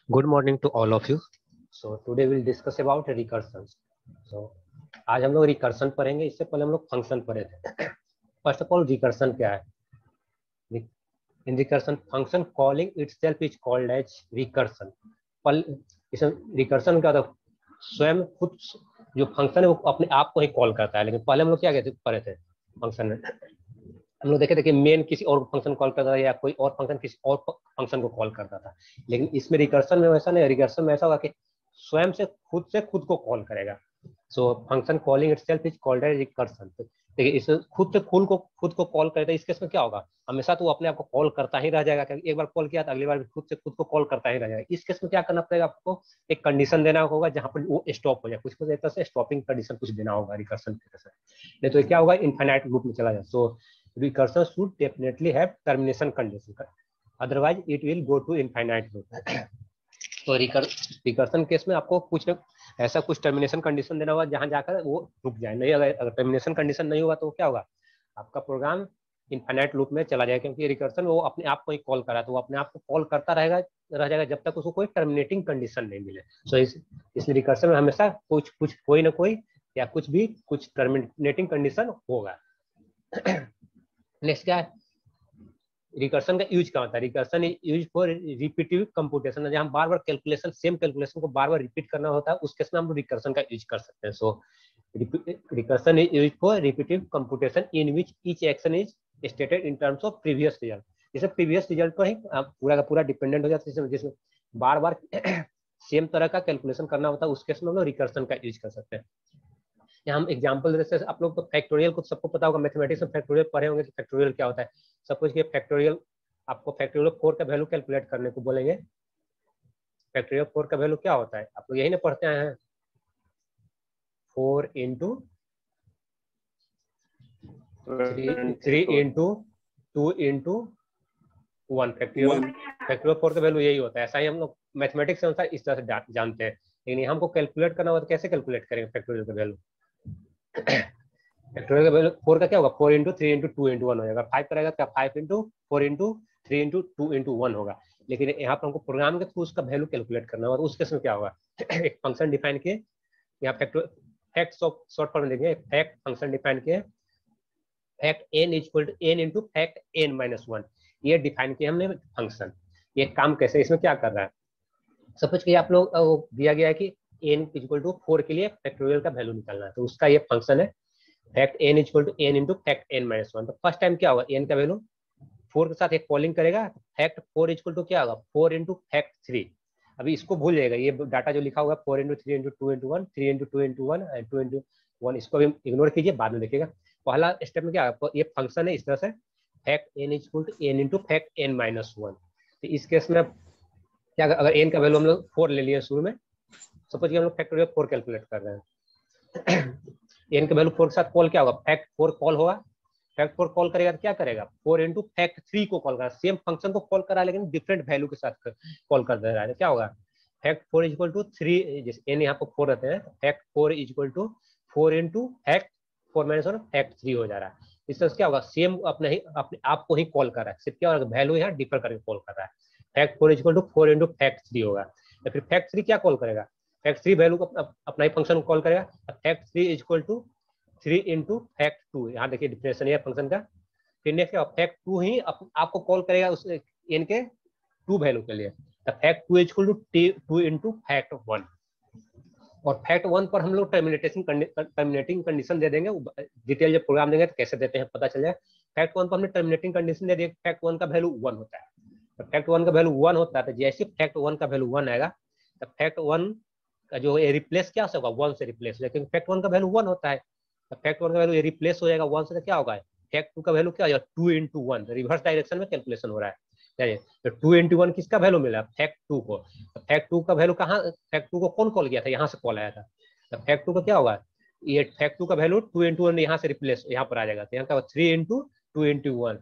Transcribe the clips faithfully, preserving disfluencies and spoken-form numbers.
Good morning to all of you. So today we'll discuss about recursion. So आज हम लोग recursion पढ़ेंगे. इससे पहले हम लोग फंक्शन पढ़े थे. फर्स्ट ऑफ ऑल रिकर्सन क्या है? In recursion function calling itself is called as recursion. पल इसमें रिकर्सन क्या होता है? स्वयं खुद जो फंक्शन है वो अपने आप को ही कॉल करता है. लेकिन पहले हम लोग क्या कहते पढ़े थे फंक्शन में, हम लोग देखे थे कि मेन किसी और फंक्शन कॉल करता था या कोई और फंक्शन किसी और फंक्शन को कॉल करता था. लेकिन इसमें रिकर्सन में वैसा नहीं. रिकर्सन में ऐसा होगा कि स्वयं से खुद से खुद को कॉल करेगा. So function calling itself is called as recursion. देखिए इस खुद से खुद को खुद को कॉल करता है. इस केस में क्या होगा? हमेशा तो वो अपने आप को कॉल करता ही रह जाएगा. क्योंकि एक बार कॉल किया तो अगली बार भी खुद से खुद को कॉल करता ही रह जाएगा. इस केस में क्या करना पड़ेगा? आपको एक कंडीशन देना होगा जहां पर वो स्टॉप हो जाए. कुछ कुछ एक तरह से स्टॉपिंग कंडीशन कुछ देना होगा रिकर्सन की तरह से. नहीं तो क्या होगा? इनफाइनाइट लूप में चला जाए. So recursion should definitely have termination condition, otherwise it will go to infinite loop. तो रिकर्सन केस में आपको कुछ ऐसा कुछ टर्मिनेशन कंडीशन देना होगा जहां जाकर वो रुक जाए. नहीं अगर अगर टर्मिनेशन कंडीशन नहीं होगा तो क्या होगा? आपका प्रोग्राम इनफाइनाइट लूप में चला जाएगा. क्योंकि रिकर्सन वो अपने आप को ही कॉल कर रहा है तो वो अपने आप को कॉल करता रहेगा रह जाएगा जब तक उसको कोई टर्मिनेटिंग कंडीशन नहीं मिले. सो so, इस इसलिए रिकर्सन में हमेशा कुछ कुछ कोई ना कोई या कुछ भी कुछ टर्मिनेटिंग कंडीशन होगा. नेक्स्ट क्या है? रिकर्सन का यूज क्या होता है? Recursion use for repetitive computation. जहां बार बार कैलकुलेशन सेम कैलकुलेशन को बार बार रिपीट करना होता है उस केस में हम रिकर्सन का यूज कर सकते हैं. So recursion is use for repetitive computation in which each action is stated in terms of previous result. जैसे प्रीवियस रिजल्ट पर ही पूरा का पूरा डिपेंडेंट हो जाता है. जिसमें बार बार सेम तरह का कैलकुलेशन करना होता है उस केस में हम लोग रिकर्सन का यूज कर सकते हैं. यहाँ हम एग्जांपल जैसे आप लोग तो फैक्टोरियल को सबको पता होगा. मैथमेटिक्स में फैक्टोरियल पढ़े होंगे कि फैक्टोरियल क्या होता है. सपोज कि फैक्टोरियल आपको फैक्टोरियल फोर का वैल्यू कैलकुलेट करने को बोलेंगे. फैक्टोरियल फोर का वैल्यू क्या होता है? आप लोग यही ना पढ़ते हैं. Four into three into two into one. Factorial factorial four का वैल्यू यही होता है. ऐसा ही हम लोग मैथमेटिक्स के अनुसार इस तरह से जानते हैं. लेकिन हमको कैलकुलेट करना होगा तो कैसे कैलकुलेट करेंगे फैक्टोरियल का वैल्यू? फैक्टोरियल का वैल्यू फोर का क्या होगा? Four into three into two into one हो जाएगा. फाइव करेगा क्या? Five into four into three into two into one होगा. लेकिन यहाँ पर हमको प्रोग्राम के थ्रू उसका वैल्यू कैलकुलेट करना होगा. उस केस में क्या होगा? एक फंक्शन डिफाइन किए. यहाँ फैक्टर फैक्ट शॉर्ट फॉर्म देंगे. फैक्ट फंक्शन डिफाइन किए. Fact N equal to N into fact N minus one. ये डिफाइन किया हमने फंक्शन. ये काम कैसे? इसमें क्या कर रहा है? सपोज कि आप लोग दिया गया है कि एन इक्वल टू फोर के लिए फैक्टोरियल का वैल्यू निकालना है. तो उसका ये फंक्शन है fact N equal to N into fact N minus one. तो फर्स्ट टाइम क्या होगा? एन का वैल्यू फोर के साथ एक कॉलिंग करेगा. फैक्ट फोर इक्वल टू क्या होगा? Four into fact three. अभी इसको भूल जाएगा. ये डाटा जो लिखा हुआ है four into three into two into one, three into two into one and two into one, इसको भी इग्नोर कीजिए, बाद में देखिएगा. पहला स्टेप में क्या है? ये फंक्शन है इस तरह से fact N equal to N into fact N minus one. तो इस केस में क्या, अगर एन का वैल्यू हम लोग फोर ले लिए शुरू में. सपोज हम लोग फैक्टोरियल फोर कैलकुलेट कर रहे हैं. एन का वैल्यू फोर के साथ कॉल क्या होगा? फैक्ट फोर कॉल होगा. फैक्ट फोर कॉल करेगा तो क्या करेगा? फोर इंटू फैक्ट थ्री को कॉल करा. सेम फंक्शन को कॉल करा लेकिन डिफरेंट वैल्यू के साथ कॉल कर दे रहा है. क्या होगा? Fact four equal to three. जैसे एन यहाँ पर फोर रहते हैं. Fact four equal to four into fact four minus one fact three हो जा रहा है. इस तरह से क्या होगा? सेम अपने ही अपने आप को ही कॉल कर रहा है. सिर्फ क्या होगा? वैल्यू यहाँ डिफर करके कॉल कर रहा है. Fact four equal to four into fact three होगा. या फिर फैक्ट थ्री क्या कॉल करेगा? फैक्ट थ्री वैल्यू को अपना ही फंक्शन को कॉल करेगा. Fact three equal to three into fact two. यहाँ देखिए डिफरेंशिएशन है फंक्शन का. फिर नेक्स्ट क्या? फैक्ट टू ही आपको कॉल करेगा उस एन के टू वैल्यू के लिए. Fact two equal to two into fact one. और फैक्ट वन पर हम लोग टर्मिनेटिंग टर्मिनेटिंग कंडीशन दे देंगे. डिटेल जब प्रोग्राम देंगे तो कैसे देते हैं पता चल जाए. फैक्ट वन पर हमने टर्मिनेटिंग कंडीशन दे दी. फैक्ट वन का वैल्यू वन होता है. फैक्ट वन का वैल्यू वन होता है. तो जैसे फैक्ट वन का वैल्यू वन आएगा तो फैक्ट वन का जो रिप्लेस क्या होगा? वन से रिप्लेस. लेकिन फैक्ट वन का वैल्यू वन होता है. तो फैक्ट वन का वैल्यू रिप्लेस हो जाएगा वन से. तो क्या होगा? फैक्ट टू का वैल्यू क्या हो जाएगा? Two into one. Reverse direction में कैलकुलेशन हो रहा है. तो टू इंटू वन किसका वैल्यू मिला? फैक्ट टू को. तो फैक्ट टू का वैल्यू कहाँ? फैक्ट टू को कौन कॉल किया था? यहाँ से कॉल आया था. तो फैक्ट टू का क्या होगा? ये फैक्ट टू का वैल्यू टू इंटू वन यहाँ से रिप्लेस यहाँ पर आ जाएगा. तो यहाँ का three into two into one.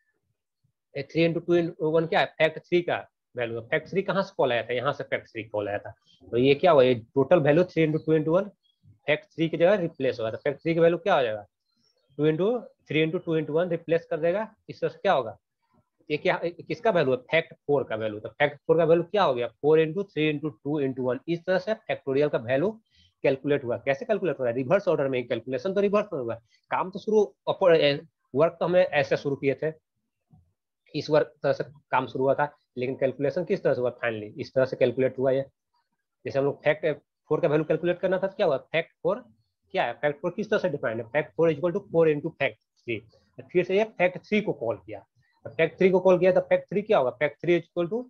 Three into two into one क्या है? फैक्ट थ्री का वैल्यू. फैक्ट थ्री कहाँ से कॉल आया था? यहाँ से फैक्ट थ्री कॉल आया था. तो ये क्या हुआ? ये total value three into two into one fact three की जगह रिप्लेस होगा. तो फैक्ट थ्री की वैल्यू क्या हो जाएगा? Two into three into two into one replace कर देगा. इस तरह से क्या होगा? ये क्या किसका वैल्यू है, फैक्ट फोर का वैल्यू। तो फैक्ट फोर का वैल्यू क्या हो गया, four into three into two into one. इस तरह से फैक्टोरियल का वैल्यू कैलकुलेट हुआ। कैसे कैलकुलेट हुआ है, रिवर्स ऑर्डर में, कैलकुलेशन तो रिवर्स में हुआ। काम तो शुरू, वर्क तो हमें ऐसे शुरू किए थे, इस वर्क तरह से काम शुरू हुआ था, लेकिन कैलकुलेशन किस तरह से हुआ, फाइनली इस तरह से कैलकुलेट हुआ। ये जैसे हम लोग फैक्ट फोर का वैल्यू कैलकुलेट करना था, क्या हुआ, फैक्ट फोर क्या है, फैक्ट फोर किस तरह से डिफाइंड है, fact four equal to four into fact three. फिर से ये फैक्ट थ्री को कॉल किया, फैक्ट थ्री को कॉल किया तो फैक्ट थ्री क्या होगा, fact three equal to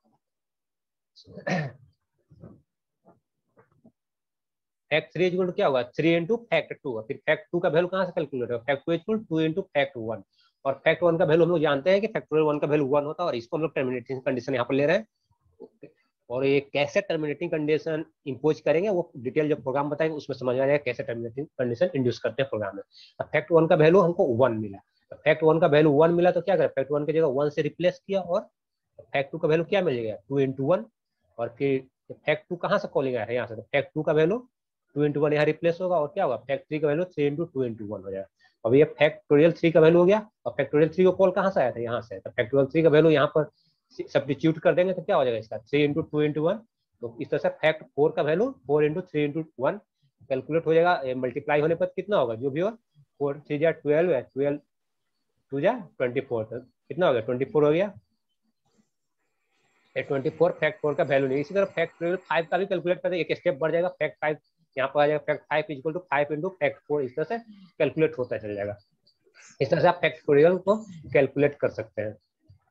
fact three equal to क्या होगा, थ्री इंटू फैक्ट टू। फिर फैक्ट टू का वैल्यू कहाँ से कैलकुलेट होगा, fact two equal to into fact one. और फैक्ट वन का वैल्यू हम लोग जानते हैं कि फैक्टोरियल वन का वैल्यू वन होता है, और इसको हम लोग टर्मिनेटिंग कंडीशन यहाँ पर ले रहे हैं। और ये कैसे टर्मिनेटिंग कंडीशन इंपोज करेंगे वो डिटेल जब प्रोग्राम बताएंगे उसमें समझ आ जाएगा कैसे टर्मिनेटिंग कंडीशन इंड्यूस करते हैं प्रोग्राम में। फैक्ट वन का वैल्यू हमको वन मिला, फैक्ट वन का वैल्यू वन मिला तो क्या करें, फैक्ट वन की जगह वन से रिप्लेस किया, और फैक्ट टू का वैल्यू क्या मिल गया, टू इंटू वन। और फिर फैक्ट टू कहाँ से कॉलिंग आया है, यहाँ से, तो फैक्ट टू का वैल्यू टू इंटू वन यहाँ रिप्लेस होगा, और क्या होगा, फैक्ट थ्री का value three into two into one हो जाएगा। अब ये फैक्टोरियल थ्री का वैल्यू हो गया, और फैक्टोरियल थ्री को कॉल कहाँ से आया था, यहाँ से, तो फैक्टोरियल थ्री का वैल्यू यहाँ पर सब्स्टिट्यूट कर देंगे तो क्या हो जाएगा इसका, three into two into one. तो इस तरह से फैक्ट फोर का value four into three into one calculate हो जाएगा। मल्टीप्लाई होने पर कितना होगा, जो भी हो, फोर थ्री जा ट्वेल्व है, ट्वेल्व टू जा ट्वेंटी फोर, कितना हो गया, ट्वेंटी फोर हो गया। ट्वेंटी फोर फैक्ट फोर का वैल्यू नहीं। इसी तरह फैक्ट फाइव का भी कैलकुलेट करते हैं, एक स्टेप बढ़ जाएगा, फैक्ट फाइव यहाँ पर आ जाएगा, fact five equal to five into fact four. इस तरह से कैलकुलेट होता चल जाएगा। इस तरह से आप फैक्टोरियल को कैलकुलेट कर सकते हैं।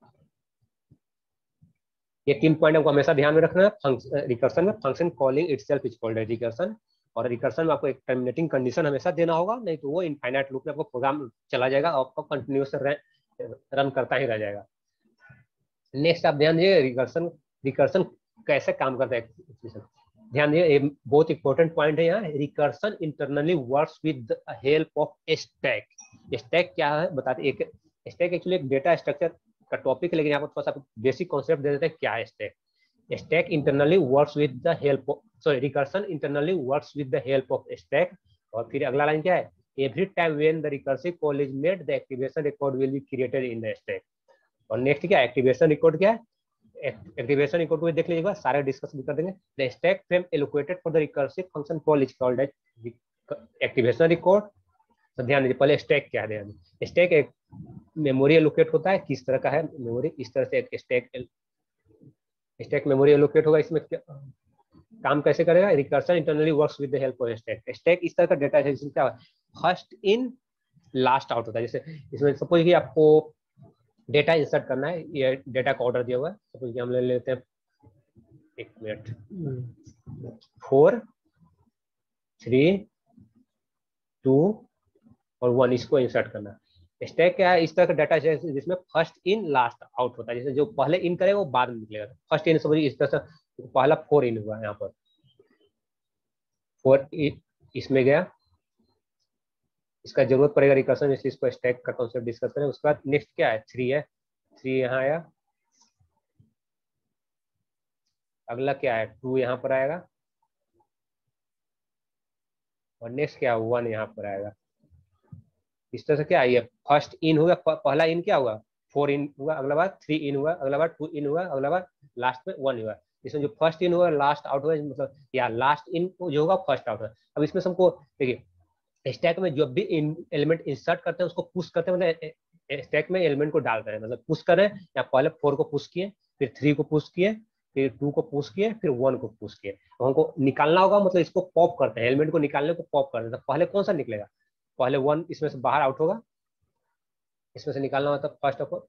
ये तीन पॉइंट आपको हमेशा ध्यान में रखना है। रिकर्सन में function calling itself is called recursion, और रिकर्सन में आपको एक टर्मिनेटिंग कंडीशन हमेशा देना होगा, नहीं तो वो इनफाइनाइट लूप में आपको प्रोग्राम चला जाएगा और आपको कंटिन्यूस रन करता ही रह जाएगा। नेक्स्ट आप ध्यान दीजिए, रिकर्सन रिकर्सन कैसे काम करता है, ध्यान दीजिए, बहुत इंपॉर्टेंट पॉइंट है यहाँ। Recursion internally works with the help of stack. Stack क्या है बताते, एक स्टैक एक्चुअली एक डेटा स्ट्रक्चर का टॉपिक है, लेकिन यहाँ पर थोड़ा सा बेसिक कॉन्सेप्ट दे देते हैं क्या है stack. Stack internally works with the help of sorry recursion internally works with the help of stack. और फिर अगला लाइन क्या है, every time when the recursive call is made the activation record will be created in the stack. और next क्या है, activation record क्या है, एक्टिवेशन रिकॉर्ड को देख लीजिएगा, सारे डिस्कस भी कर देंगे। The stack frame allocated for the recursive function call is called as activation record. तो ध्यान दीजिए, पहले स्टैक क्या है, ध्यान दीजिए, स्टैक एक मेमोरी एलोकेट होता है, किस तरह का है मेमोरी, इस तरह से एक स्टैक स्टैक मेमोरी एलोकेट होगा। इसमें क्या काम कैसे करेगा, recursion internally works with the help of stack. Stack इस तरह का डेटा है जिसमें क्या है, फर्स्ट इन लास्ट आउट होता है। जैसे इसमें सपोज कि आपको डेटा इंसर्ट करना है, ये डेटा का ऑर्डर दिया हुआ है, सपोज कि हम ले लेते हैं, एक मिनट, फोर थ्री टू और वन, इसको इंसर्ट करना है। स्टैक क्या है, इस तरह का डाटा जिसमें फर्स्ट इन लास्ट आउट होता है। जैसे जो पहले इन करेगा वो बाद में निकलेगा। फर्स्ट इन समझिए इस तरह से, पहला फोर इन हुआ यहाँ पर, फोर इसमें गया, इसका जरूरत पड़ेगा रिकर्सन, इसलिए इसको स्टैक का कॉन्सेप्ट डिस्कस करें। उसके बाद नेक्स्ट क्या है, थ्री है, थ्री यहाँ आया, अगला क्या है, टू यहाँ पर आएगा, और नेक्स्ट क्या है, वन यहाँ पर आएगा। इस तरह से क्या है, ये फर्स्ट इन हुआ, पहला इन क्या हुआ, फोर इन हुआ, अगला बार थ्री इन हुआ, अगला बार टू इन हुआ, अगला बार लास्ट में वन हुआ। इसमें जो फर्स्ट इन हुआ लास्ट आउट हुआ, मतलब या लास्ट इन जो होगा फर्स्ट आउट हुआ। अब इसमें हमको देखिए, स्टैक में जब भी एलिमेंट इंसर्ट करते हैं उसको पुश करते हैं, मतलब स्टैक में एलिमेंट को डाल रहे हैं, मतलब पुश कर रहे हैं, या पहले फोर को पुश किए, फिर थ्री को पुश किए, फिर टू को पुश किए, फिर वन को पुश किए। तो हमको निकालना होगा, मतलब इसको पॉप करते हैं, एलिमेंट को निकालने को पॉप करते हैं। तो पहले कौन सा निकलेगा, पहले वन इसमें से बाहर आउट होगा, इसमें से निकालना होता है फर्स्ट ऑफ ऑल,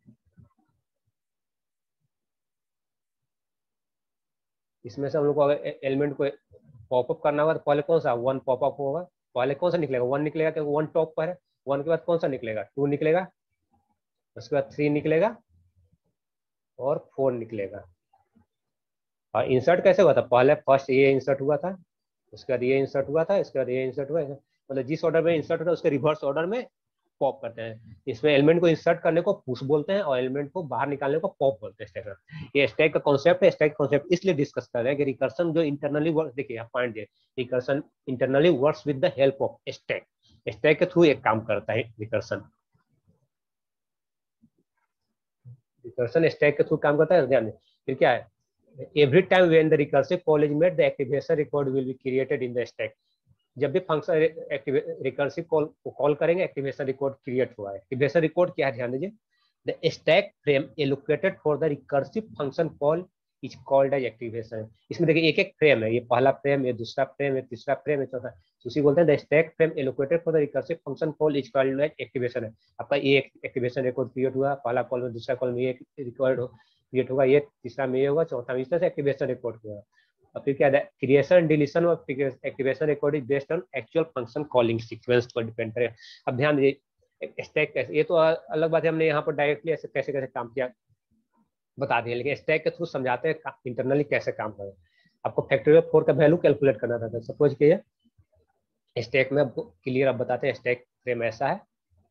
इसमें से हम लोग को अगर एलिमेंट को पॉपअप करना होगा तो पहले कौन सा वन पॉपअप होगा, पहले कौन सा निकलेगा, वन निकलेगा, क्योंकि वन टॉप पर है। वन के बाद कौन सा निकलेगा, टू निकलेगा, उसके बाद थ्री निकलेगा, और फोर निकलेगा। और इंसर्ट कैसे हुआ था, पहले फर्स्ट ये इंसर्ट हुआ था, उसके बाद ये इंसर्ट हुआ था, इसके बाद ये इंसर्ट हुआ, मतलब जिस ऑर्डर में इंसर्ट होता है उसके रिवर्स ऑर्डर में पॉप करते हैं। इसमें एलिमेंट को इंसर्ट करने को पुश बोलते हैं, और एलिमेंट को बाहर निकालने को पॉप बोलते हैं स्टैक। ये स्टैक का कॉन्सेप्ट है। स्टैक कॉन्सेप्ट इसलिए डिस्कस कर रहे हैं कि रिकर्सन जो इंटरनली वर्क, देखिए आप पॉइंट दिए, recursion internally works with the help of stack. Stack के थ्रू एक काम करता है रिकर्सन। रिकर्सन स्टैक के थ्रू काम करता है, ध्यान दें। फिर क्या है, every time when the recursive call is made the activation record will be created in the stack. जब भी फंक्शन रिकर्सिव कॉल को कॉल करेंगे, एक्टिवेशन रिकॉर्ड क्रिएट हुआ है। एक्टिवेशन रिकॉर्ड क्या है, ध्यान दीजिए, the stack frame allocated for the recursive function call is called as activation. इसमें देखिए एक एक फ्रेम है, ये पहला फ्रेम, ये दूसरा फ्रेम, ये तीसरा फ्रेम, ये चौथा, उसी बोलते हैं the stack frame allocated for the recursive function call is called as activation है। आपका ये एक्टिवेशन रिकॉर्ड क्रिएट हुआ, पहला कॉल में, दूसरा कॉल में ये रिकॉर्ड क्रिएट होगा, ये तीसरा में ये होगा, चौथा में, इस तरह से एक्टिवेशन रिकॉर्ड हुआ। और फिर क्या है, क्रिएशन डिलीशन और activation record is based on actual function calling sequence पर डिपेंड करे। अब ध्यान दीजिए स्टैक कैसे, ये तो अलग बात है, हमने यहाँ पर डायरेक्टली ऐसे कैसे कैसे काम किया बता दिया, लेकिन स्टैक के थ्रू समझाते हैं इंटरनली कैसे काम करें। आपको फैक्टोरियल फोर का वैल्यू कैलकुलेट करना था, सपोज कीजिए स्टैक में क्लियर अब बताते हैं, स्टैक फ्रेम ऐसा है,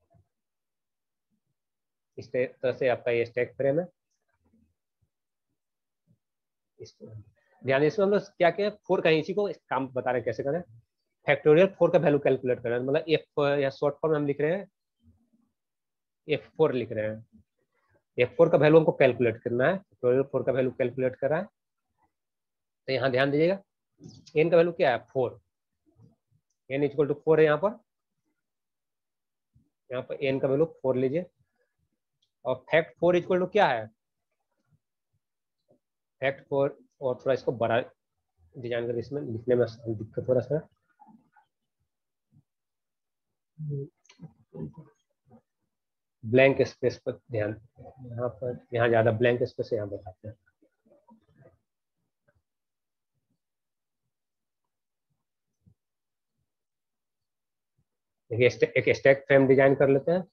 इस तरह से आपका ये स्टैक फ्रेम है। इस ध्यान इसमें हम लोग क्या क्या फोर का इसी को काम बता रहे हैं कैसे करें। फैक्टोरियल फोर का वैल्यू कैलकुलेट कर रहे हैं, मतलब एफ या शॉर्ट फॉर्म हम लिख रहे हैं एफ फोर लिख रहे हैं। एफ फोर का वैल्यू हमको कैलकुलेट करना है, फैक्टोरियल फोर का वैल्यू कैलकुलेट कर रहा है। तो यहाँ ध्यान दीजिएगा एन का वैल्यू क्या है, four, N equal to four है यहाँ पर, यहाँ पर एन का वैल्यू फोर लीजिए। और फैक्ट फोर इक्वल टू क्या है, फैक्ट फोर, और थोड़ा इसको बड़ा डिजाइन कर, इसमें लिखने में दिक्कत थोड़ा सा, ब्लैंक स्पेस पर ध्यान, यहाँ पर यहाँ ज्यादा ब्लैंक स्पेस यहाँ बताते हैं। देखिए एक स्टैक फ्रेम डिजाइन कर लेते हैं।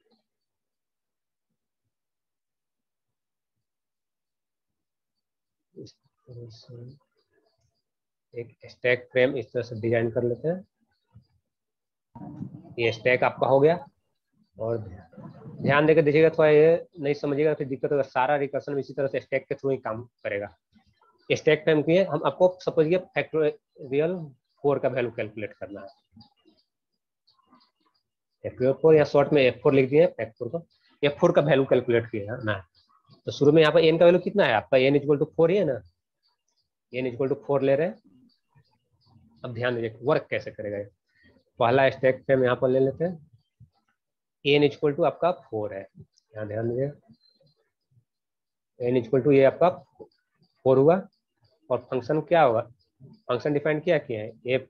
एक स्टैक फ्रेम इस तरह से डिजाइन कर लेते हैं। ये स्टैक आपका हो गया, और ध्यान देकर देखिएगा, थोड़ा ये नहीं समझिएगा फिर दिक्कत होगा। सारा रिकर्सन इसी तरह से स्टैक के थ्रू ही काम करेगा। स्टैक फ्रेम की हम आपको सपोज फैक्टोरियल फोर का वैल्यू कैलकुलेट करना है, फैक्टोरियल फोर या शॉर्ट में एफ फोर लिख दिए, एफ फोर को एफ फोर का वैल्यू कैलकुलेट किया ना। तो शुरू में यहाँ पर एन का वैल्यू कितना है आपका, एन इक्वल टू फोर ही है ना, एन इक्वल टू फोर ले रहे हैं। अब ध्यान दीजिए वर्क कैसे करेगा। पहला स्टैक फ्रेम यहाँ पर ले लेते हैं, एन इक्वल टू आपका फोर है, यहाँ ध्यान दीजिए एन इक्वल टू ये आपका फोर हुआ। और फंक्शन क्या होगा, फंक्शन डिफाइन क्या किया है, F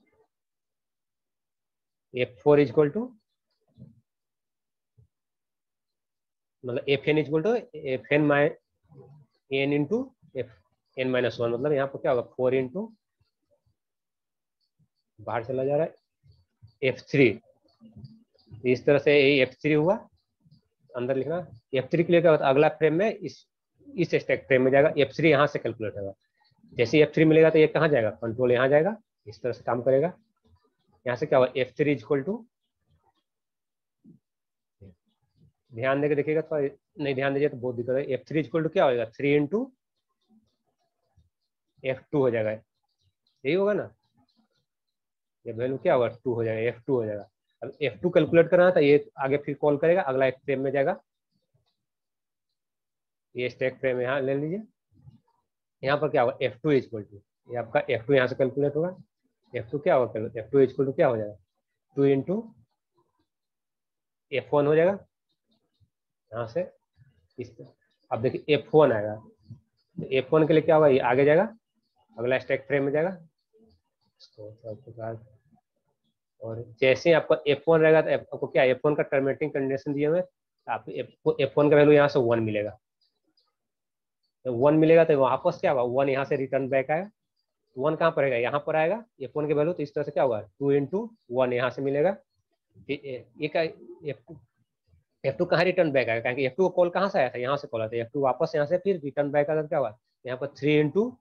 F four equal to मतलब F N equal to F N my N into F N minus one, मतलब यहाँ पर क्या होगा, फोर इंटू बाहर चला जा रहा है एफ थ्री, इस तरह से एफ थ्री हुआ, अंदर लिखना। एफ थ्री के लिए क्या होता है, अगला फ्रेम में इस इस स्टैक फ्रेम में जाएगा, एफ थ्री यहाँ से कैलकुलेट होगा। जैसे एफ थ्री मिलेगा तो ये कहाँ जाएगा, कंट्रोल यहाँ जाएगा, इस तरह से काम करेगा। यहाँ से क्या होगा, एफ थ्री इक्वल टू, ध्यान देकर देखिएगा, तो नहीं ध्यान दीजिए तो बहुत दिक्कत है। एफ थ्री इक्वल टू क्या होगा, थ्री इंटू एफ टू हो जाएगा, यही होगा ना, ये वैल्यू क्या होगा, टू हो जाएगा, एफ टू हो जाएगा। अब एफ टू कैलकुलेट करना था, ये आगे फिर कॉल करेगा, अगला एक फ्रेम में जाएगा, ये स्टैक फ्रेम यहाँ ले लीजिए। यहाँ पर क्या होगा, एफ टू इक्वल टू, ये आपका एफ टू यहाँ से कैलकुलेट होगा, एफ टू क्या होगा, एफ टू इक्वल टू क्या हो जाएगा, टू इंटू एफ वन हो जाएगा, यहाँ से इस। अब देखिए एफ वन आएगा, तो एफ वन के लिए क्या होगा, ये आगे जाएगा, अगला स्टैक फ्रेम में जाएगा। और जैसे आपका एफ वन रहेगा तो आपको क्या, एफ वन का टर्मिनेटिंग कंडीशन दिए हुए, आपको एफ वन का वैल्यू यहाँ से वन मिलेगा। तो वन मिलेगा तो वापस क्या होगा, वन यहाँ से रिटर्न बैक आएगा, वन कहाँ पर आएगा, यहाँ पर आएगा एफ वन के वैल्यू। तो इस तरह से क्या होगा, टू इंटू वन यहाँ से मिलेगा, ये का एफ टू एफ टू कहाँ रिटर्न बैक आएगा, क्योंकि एफ टू को कॉल कहाँ से आया था, यहाँ से कॉल आता है, एफ टू वापस यहाँ से फिर रिटर्न बैक आकर क्या हुआ, यहाँ पर three into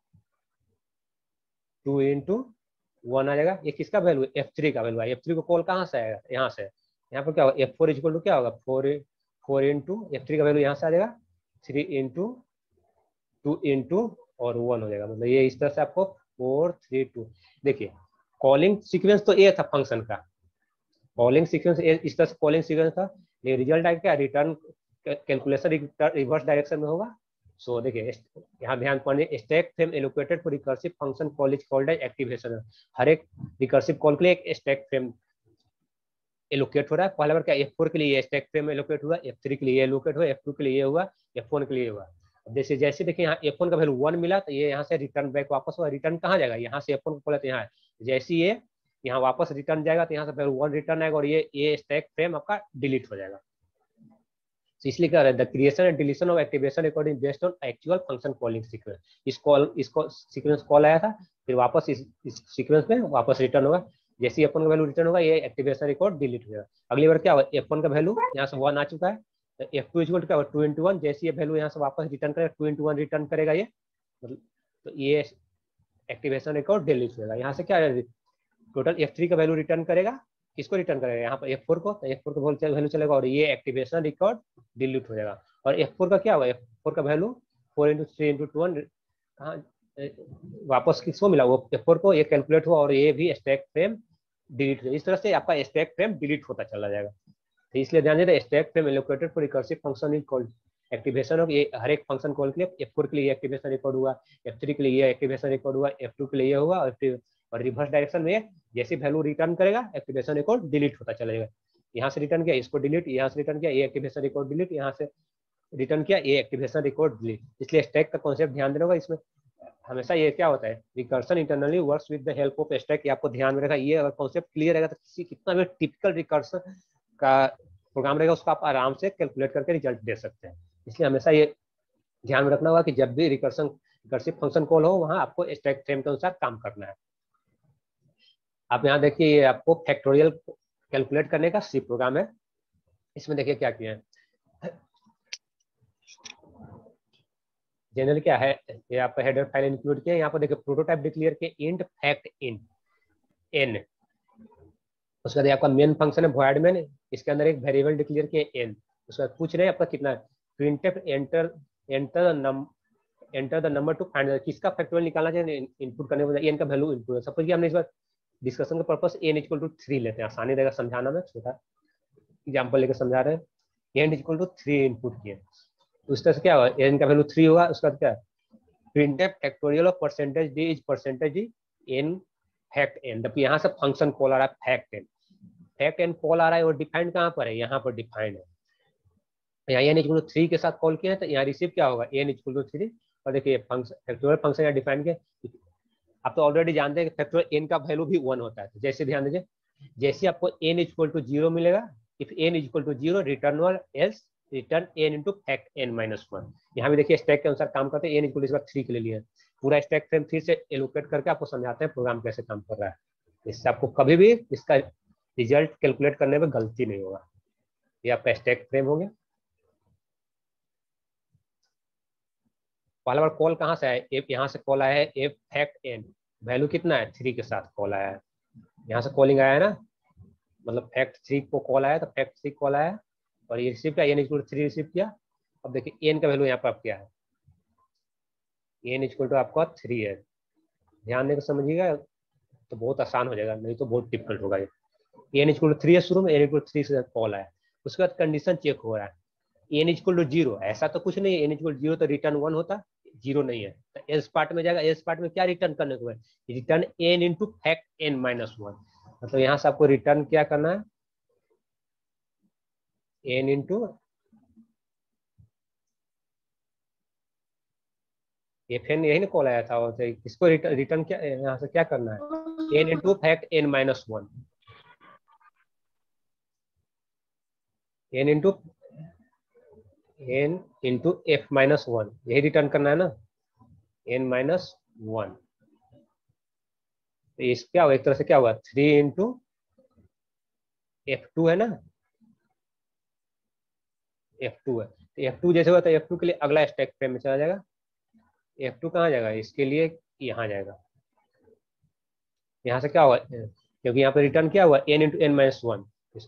two into one आ जाएगा। ये किसका वैल्यू, एफ थ्री का वैल्यू है, एफ थ्री को कॉल कहाँ से आएगा, यहाँ से। यहाँ पर क्या होगा, एफ फोर इक्वल टू क्या होगा, four four into F three का वैल्यू यहाँ से आ जाएगा, थ्री इंटू टू इंटू और वन हो जाएगा। मतलब ये इस तरह से आपको फोर थ्री टू, देखिए कॉलिंग सीक्वेंस तो ये था फंक्शन का, कॉलिंग सीक्वेंस इस तरह से कॉलिंग सीक्वेंस था, ये रिजल्ट आया क्या, रिटर्न कैलकुलेशन रिवर्स डायरेक्शन में होगा। सो देखिए यहाँ ध्यान पड़े, stack frame allocated for recursive function call is called as activation. हर एक रिकर्सिव कॉल के लिए एक स्टैक फ्रेम एलोकेट हो रहा है। पहला बार क्या एफ फोर के लिए स्टैक फ्रेम एलोकेट हुआ, एफ थ्री के लिए एलोकेट हुआ, एफ टू के लिए हुआ, एफ वन के लिए हुआ। जैसे जैसे देखिए यहाँ एफ वन का वैल्यू वन मिला तो ये यहाँ से रिटर्न बैक वापस हुआ। रिटर्न कहाँ जाएगा, यहाँ से एफ वन को खोला तो यहाँ जैसे ये यहाँ वापस रिटर्न जाएगा तो यहाँ से वैल्यू वन रिटर्न आएगा और ये ये स्टैक फ्रेम आपका डिलीट हो जाएगा। तो इसलिए क्या है, the creation and deletion of activation according based on actual function calling sequence. इस कॉल इसको सीक्वेंस कॉल आया था, फिर वापस इस, इस सीक्वेंस में वापस रिटर्न होगा। जैसे एफ वन का वैल्यू रिटर्न होगा ये एक्टिवेशन रिकॉर्ड डिलीट हो जाएगा। अगली बार क्या होगा, एफ वन का वैल्यू यहाँ से वन आ चुका है तो एफ टू इक्वल क्या होगा टू इंटू वन। जैसे ये वैल्यू यहाँ से वापस रिटर्न करेगा टू इंटू वन रिटर्न करेगा ये, तो ये एक्टिवेशन रिकॉर्ड डिलीट हो जाएगा। यहाँ से क्या टोटल एफ थ्री का वैल्यू रिटर्न करेगा, किसको रिटर्न करेगा यहाँ पर एफ फोर को, तो एफ फोर का वैल्यू चलेगा और ये एक्टिवेशन रिकॉर्ड डिलीट हो जाएगा। और एफ फोर का क्या होगा, एफ फोर का value four into three into two one कहाँ वापस किसको मिला, वो एफ फोर को ये कैलकुलेट हुआ और ये भी स्टैक फ्रेम डिलीट हो। इस तरह से आपका स्टैक फ्रेम डिलीट होता चला जाएगा। तो इसलिए ध्यान दें stack frame allocated for recursive function is called activation of. ये हर एक फंक्शन कॉल के लिए एफ फोर के लिए एक्टिवेशन रिकॉर्ड हुआ, एफ थ्री के लिए ये एक्टिवेशन रिकॉर्ड हुआ, एफ टू के लिए हुआ और और रिवर्स डायरेक्शन में जैसे वैल्यू रिटर्न करेगा एक्टिवेशन रिकॉर्ड डिलीट होता चलेगा। यहाँ से रिटर्न किया इसको डिलीट, यहाँ से रिटर्न किया ये एक्टिवेशन रिकॉर्ड डिलीट, यहाँ से रिटर्न किया ये एक्टिवेशन रिकॉर्ड डिलीट। इसलिए स्टैक का कॉन्सेप्ट ध्यान देना होगा। इसमें हमेशा ये क्या होता है, recursion internally works with the help of stack. ये आपको ध्यान में रखा, ये अगर कॉन्सेप्ट क्लियर रहेगा तो किसी कितना भी टिपिकल रिकर्सन का प्रोग्राम रहेगा उसको आप आराम से कैलकुलेट करके रिजल्ट दे सकते हैं। इसलिए हमेशा ये ध्यान में रखना होगा कि जब भी रिकर्सन रिकर्सिव फंक्शन कॉल हो वहाँ आपको स्टैक फ्रेम के अनुसार काम करना है। आप यहाँ देखिए ये आपको फैक्टोरियल कैलकुलेट करने का सी प्रोग्राम है। इसमें देखिए क्या किया है, जनरल क्या है, ये आपका हेडर फाइल इंक्लूड किया। यहाँ पर देखिए प्रोटोटाइप डिक्लेयर के इंट फैक्ट इंट एन, उसके बाद आपका मेन फंक्शन है वॉइड मेन, इसके अंदर एक वेरिएबल डिक्लेयर किया एन। उसके बाद पूछ रहे हैं आपका कितना है, printf enter enter num enter the number to find, किसका फैक्टोरियल निकालना चाहिए इनपुट करने के एन का वैल्यू इनपुट। सपोज कि हमने इस बार डिस्कशन का purpose N equal to three लेते हैं, आसानी रहेगा समझाना में, छोटा एग्जाम्पल लेकर समझा रहे हैं। N equal to three input किए उस तरह से क्या होगा, एन का वैल्यू थ्री होगा। उसका क्या है, printf factorial of percentage D is percentage D N fact N. जबकि यहाँ से फंक्शन कॉल आ रहा है fact N, fact N call आ रहा है और डिफाइंड कहाँ पर है, यहाँ पर डिफाइंड है। यहाँ एन इक्वल टू थ्री के साथ कॉल किया है तो यहाँ रिसीव क्या होगा एन इक्वल टू थ्री। और देखिए फंक्शन फैक्टोरियल फंक्शन यहाँ डिफाइन किया, आप तो ऑलरेडी जानते हैं कि फैक्टोरियल एन का वैल्यू भी वन होता है। तो जैसे ध्यान दीजिए, जैसे आपको एन इक्वल टू जीरो मिलेगा, if N equal to zero return one else return N into fact N minus one. यहाँ भी देखिए स्टैक के अनुसार काम करते हैं। एन इक्वल इस बार थ्री के लिए लिए पूरा स्टैक फ्रेम थ्री से एलोकेट करके आपको समझाते हैं प्रोग्राम कैसे काम कर रहा है। इससे आपको कभी भी इसका रिजल्ट कैलकुलेट करने में गलती नहीं होगा। ये आपका स्टैक फ्रेम हो गया। पहला बार कॉल कहाँ से आया, एफ यहाँ से कॉल आया है एफ फैक्ट एन, वैल्यू कितना है थ्री के साथ कॉल आया है। यहाँ से कॉलिंग आया है ना, मतलब फैक्ट थ्री को कॉल आया तो फैक्ट थ्री कॉल आया और ये रिसीव किया N equal to three receive किया। अब देखिए एन का वैल्यू यहाँ पर आप क्या है, एन इक्वल टू आपका थ्री है। ध्यान देकर समझिएगा तो बहुत आसान हो जाएगा, नहीं तो बहुत डिफिकल्ट होगा। ये एन इक्वल टू थ्री है शुरू में, एन इक्वल टू थ्री से कॉल आया। उसके बाद कंडीशन चेक हो रहा है, एन इक्वल टू जीरो, ऐसा तो कुछ नहीं है, एन इक्वल टू जीरो तो रिटर्न वन होता, जीरो नहीं है तो एल्स पार्ट में जाएगा। एल्स पार्ट में क्या रिटर्न करने को है, return N into fact N minus one. मतलब यहाँ से आपको रिटर्न क्या करना है, एन इंटू एफ एन, यही ना कॉल आया था। और इसको रिटर्न रिटर्न क्या यहाँ से क्या करना है, n into fact N minus one, n into n into f minus one, यही रिटर्न करना है ना, एन माइनस वन। तो इस क्या हुआ, एक तरह से क्या हुआ थ्री इंटू एफ टू है ना, एफ टू है तो एफ टू जैसे हुआ तो एफ टू के लिए अगला स्टैक फ्रेम में चला जाएगा। एफ टू कहाँ जाएगा, इसके लिए यहाँ जाएगा। यहाँ से क्या हुआ, क्योंकि यहाँ पे रिटर्न क्या हुआ n into n minus one,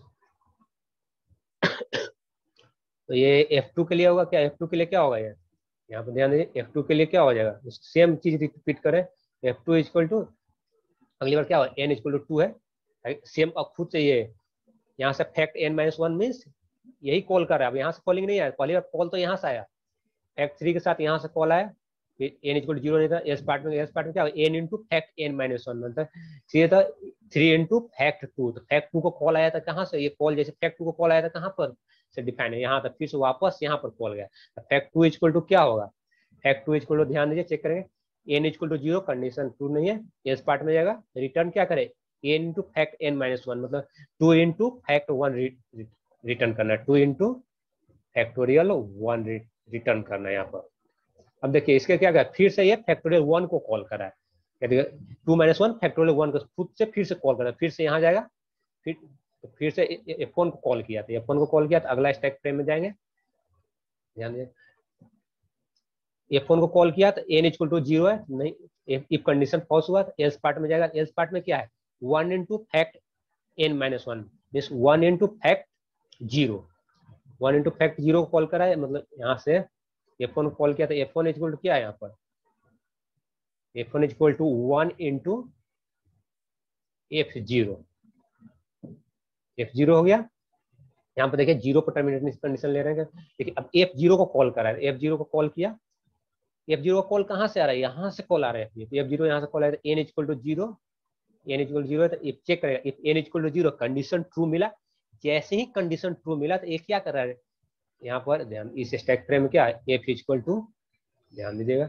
तो ये एफ टू के लिए होगा क्या, एफ टू के लिए क्या होगा, ये यहाँ पे ध्यान दीजिए एफ टू के लिए क्या हो जाएगा, सेम चीज रिपीट करें, एफ टू इक्वल टू अगली बार क्या होगा एन इक्वल टू टू है सेम। अब खुद से ये यहाँ से fact N minus one means यही कॉल कर रहा है। अब यहाँ से कॉलिंग नहीं आया, पहले कॉल तो यहाँ से आया, फैक्ट थ्री के साथ यहाँ से कॉल आया, फिर एन इक्वल टू जीरो नहीं था, एस पार्ट में एस पार्ट में क्या होगा, n into fact N minus one बनता है, ये था थ्री इंटू फैक्ट टू, तो फैक्ट टू को कॉल आया था कहाँ से, ये कॉल जैसे फैक्ट टू को कॉल आया था कहाँ पर से डिफाइन है, यहाँ तक, फिर से वापस यहाँ पर कॉल गया, फैक्ट टू इक्वल टू क्या होगा, फैक्ट टू इक्वल टू ध्यान दीजिए, चेक करेंगे, n equal to zero, condition true नहीं है, एस पार्ट में जाएगा, रिटर्न क्या करे, n into fact N minus one, मतलब two into fact one return करना है, two into factorial one return करना है यहाँ पर। अब देखिए इसके क्या क्या, फिर से ये फैक्टोरियल वन को कॉल करा है, two minus one factorial one को खुद से फिर से कॉल करा, फिर से यहाँ जाएगा, फिर फिर से एफ वन को कॉल किया था, एफ वन को कॉल किया तो अगला स्टैक फ्रेम में जाएंगे, ध्यान दीजिए, एफ वन को कॉल किया तो एन इक्वल टू जीरो है, नहीं इफ कंडीशन फॉल्स हुआ तो एल्स पार्ट में जाएगा, एल्स पार्ट में क्या है, one into fact N minus one, means one into fact zero, one into fact zero को कॉल करा है, मतलब यहाँ से एफ वन को कॉल किया तो एफ वन इक्वल टू क्या है यहाँ पर, f one equal to one into f zero, f zero हो गया, यहाँ पर देखिए जीरो पर टर्मिनेट कंडीशन ले रहे हैं, देखिए अब एफ जीरो को कॉल करा है, एफ जीरो को कॉल किया, एफ जीरो का कॉल कहाँ से आ रहा है, यहाँ से कॉल आ रहा है, एफ जीरो यहाँ से कॉल आ रहा है, N equal to zero, n equal zero है तो इफ चेक करेगा, if N equal to zero condition true मिला, जैसे ही कंडीशन ट्रू मिला तो ये क्या कर रहा है, यहाँ पर ध्यान, इस स्टैक फ्रेम में क्या है, एफ इक्वल टू, ध्यान दीजिएगा,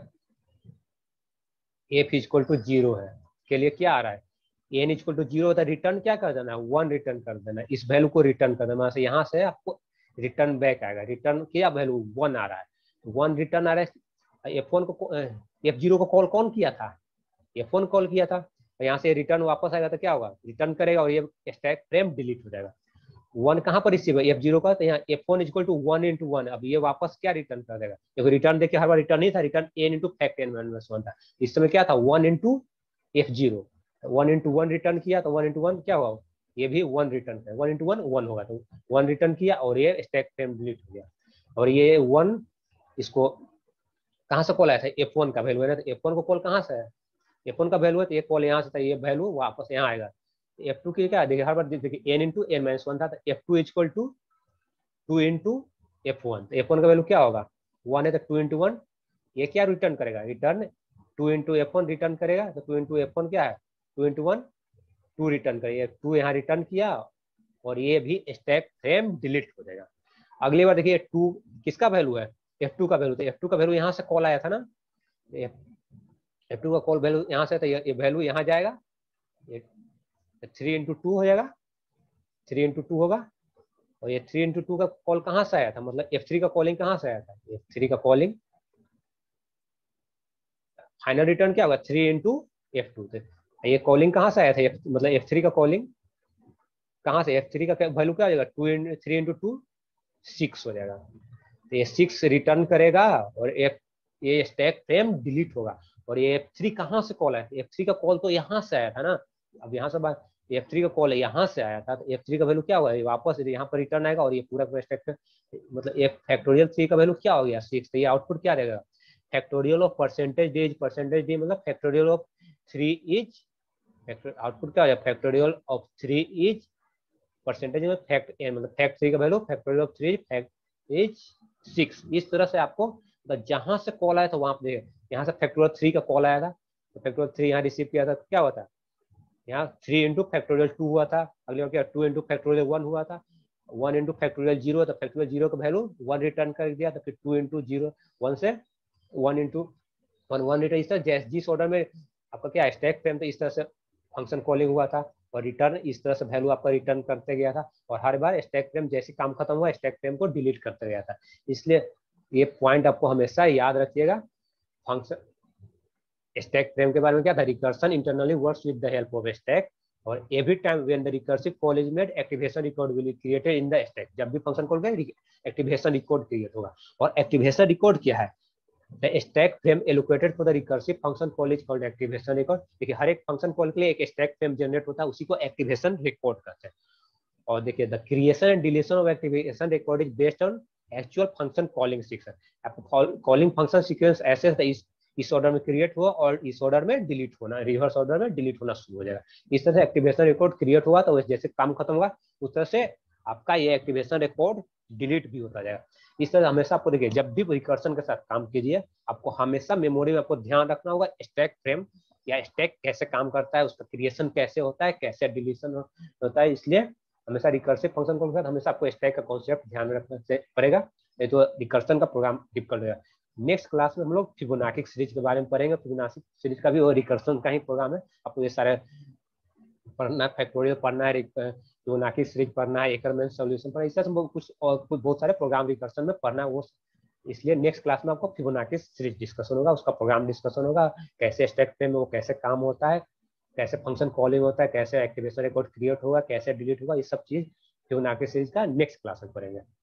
एफ इक्वल टू जीरो है के लिए क्या आ रहा है, एन इक्वल टू जीरो होता है, रिटर्न क्या कर देना है, वन रिटर्न कर देना है, इस वैल्यू को रिटर्न कर देना, से यहाँ से आपको रिटर्न बैक आएगा, रिटर्न क्या वैल्यू वन आ रहा है, वन रिटर्न आ रहा है, एफ वन को एफ जीरो को कॉल कौन किया था, एफ वन कॉल किया था, यहाँ से रिटर्न वापस आएगा तो क्या होगा, रिटर्न करेगा और ये स्टैक फ्रेम डिलीट हो जाएगा, वन कहाँ पर रिसीव है, एफ जीरो का, तो यहाँ F one equal to one into one, अब ये वापस क्या रिटर्न कर देगा, देखो रिटर्न देखिए हर बार रिटर्न नहीं था, return N into fact N minus one था, इस समय क्या था one into f zero, one into one return किया तो वन इंटू वन क्या हुआ, ये भी वन रिटर्न कर, वन इंटू वन वन होगा, तो वन रिटर्न किया और ये स्टैक फ्रेम डिलीट हो गया, और ये वन इसको कहाँ से कॉल आया था, एफ वन का वैल्यू है ना, तो एफ वन को कॉल कहाँ से है, एफ वन का वैल्यू है तो ये कॉल यहाँ से था, ये वैल्यू वापस यहाँ आएगा, एफ टू की क्या देखिए हर बार देखिए n into n minus one था, तो f two equal to two into f one, तो एफ वन का वैल्यू क्या होगा, वन है तो टू इंटू वन, ये क्या रिटर्न करेगा, return two into f one return करेगा, तो टू इंटू एफ वन क्या है, two into one two return करेगा, टू यहाँ रिटर्न किया और ये भी स्टैक फ्रेम डिलीट हो जाएगा। अगली बार देखिए टू किसका वैल्यू है, एफ टू का वैल्यू, तो एफ टू का वैल्यू यहाँ से कॉल आया था ना, एफ टू का कॉल वैल्यू यहाँ से, तो ये वैल्यू यहाँ जाएगा, थ्री इंटू टू हो जाएगा, थ्री इंटू टू होगा, और ये थ्री इंटू टू का कॉल कहाँ से आया था, मतलब एफ थ्री का कॉलिंग कहाँ से आया था, एफ थ्री का कॉलिंग फाइनल रिटर्न क्या होगा, थ्री इंटू एफ टू, ये कॉलिंग कहाँ से आया था, मतलब एफ थ्री का कॉलिंग कहाँ से, एफ थ्री का वैल्यू क्या हो जाएगा, two three into two six हो जाएगा, तो ये सिक्स रिटर्न करेगा और एफ ये स्टैक फ्रेम डिलीट होगा, और ये एफ थ्री कहाँ से कॉल आया था, एफ थ्री का कॉल तो यहाँ से आया था ना, अब यहाँ से बात एफ थ्री का कॉल यहाँ से आया था, तो एफ थ्री का वैल्यू क्या हुआ, वापस यहाँ पर रिटर्न आएगा, और ये पूरा पूरा स्टैक मतलब एफ फैक्टोरियल थ्री का वैल्यू क्या हो गया, सिक्स, तो ये आउटपुट क्या रहेगा, factorial of percentage D is percentage d, मतलब factorial of three is, output क्या हो जाएगा, factorial of three is percentage में फैक्ट एन, मतलब फैक्ट थ्री का value factorial of three fact is six, इस तरह से आपको मतलब जहां से कॉल आया था वहां पे देखिए, यहाँ से फैक्टोरियल थ्री का कॉल आया था, तो फैक्टोरियल थ्री यहाँ रिसीव किया था, तो क्या हुआ था, यहाँ थ्री इंटू फैक्टोरियल टू हुआ था, अगले बार क्या टू इंटू फैक्टोरियल वन हुआ था, वन इंटू फैक्टोरियल जीरो, तो फैक्टोरियल जीरो का वैल्यू वन रिटर्न कर दिया, तो फिर टू इंटू जीरो वन से one into one one return, इस तरह जिस ऑर्डर में आपका क्या स्टैक फ्रेम, तो इस तरह से फंक्शन कॉलिंग हुआ था, और रिटर्न इस तरह से वैल्यू आपका रिटर्न करते गया था, और हर बार स्टैक फ्रेम जैसे काम खत्म हुआ स्टैक फ्रेम को डिलीट करते गया था, इसलिए ये पॉइंट आपको हमेशा याद रखिएगा। फंक्शन स्टैक फ्रेम के बारे में क्या था, recursion internally works with the help of stack, और every time when the recursive call is made activation record will be created in the stack, जब भी फंक्शन कॉल करें एक्टिवेशन रिकॉर्ड क्रिएट होगा, और एक्टिवेशन रिकॉर्ड क्या है, The stack frame allocated for the recursive function call is called activation record। देखिए हर एक function call के लिए एक स्टैक फ्रेम जनरेट होता है, उसी को एक्टिवेशन रिकॉर्ड कहते हैं। और देखिए the creation and deletion of activation record is based on actual function calling sequence. आपको कॉलिंग फंक्शन सीक्वेंस ऐसे है, इस इस ऑर्डर में क्रिएट हुआ और इस ऑर्डर में डिलीट होना, रिवर्स ऑर्डर में डिलीट होना शुरू हो जाएगा। इस तरह से एक्टिवेशन रिकॉर्ड क्रिएट हुआ तो जैसे काम खत्म हुआ उस तरह से आपका ये एक्टिवेशन रिकॉर्ड डिलीट भी होता जाएगा। इस तरह हमेशा आपको देखिए, जब भी रिकर्सन के साथ काम कीजिए आपको हमेशा मेमोरी में आपको ध्यान रखना होगा स्टैक फ्रेम या स्टैक कैसे काम करता है, उसका क्रिएशन कैसे होता है, कैसे डिलीशन होता है। इसलिए हमेशा रिकर्सिव फंक्शन को हमेशा आपको स्टैक का कॉन्सेप्ट ध्यान में रखना पड़ेगा, नहीं तो रिकर्सन का प्रोग्राम डिफिकल्ट होगा। नेक्स्ट क्लास में हम लोग फिबोनाची सीरीज के बारे में पढ़ेंगे। फिबोनाची सीरीज का भी वो रिकर्सन का ही प्रोग्राम है। आपको ये सारे पढ़ना है, फैक्टोरियल पढ़ना है, फिबोनाची सीरीज पढ़ना है, एकरमैन सॉल्यूशन पढ़ना है, इस तरह से कुछ और कुछ बहुत सारे प्रोग्राम रिकर्सन में पढ़ना है वो। इसलिए नेक्स्ट क्लास में आपको फिबोनाची सीरीज डिस्कशन होगा, उसका प्रोग्राम डिस्कशन होगा, कैसे स्टैक फ्रेम में वो कैसे काम होता है, कैसे फंक्शन कॉलिंग होता है, कैसे एक्टिवेशन रिकॉर्ड क्रिएट होगा, कैसे डिलीट होगा, ये सब चीज फिबोनाची सीरीज का नेक्स्ट क्लास में पढ़ेंगे।